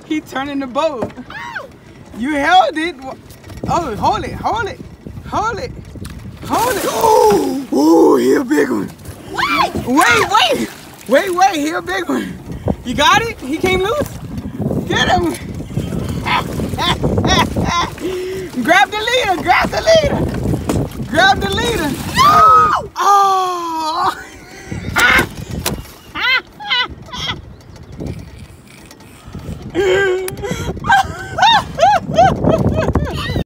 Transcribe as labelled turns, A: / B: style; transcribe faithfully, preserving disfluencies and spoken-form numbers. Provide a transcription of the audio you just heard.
A: He turning the boat. You held it. Oh, hold it, hold it, hold it, hold it. Oh, ooh, he a big one.
B: What?
A: Wait, wait, wait, wait, he a big one. You got it? He came loose?